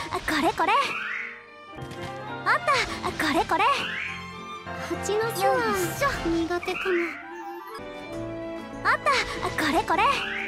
これこれ。あった、これこれ。 蜂の巣は苦手かも。 あった、これこれ。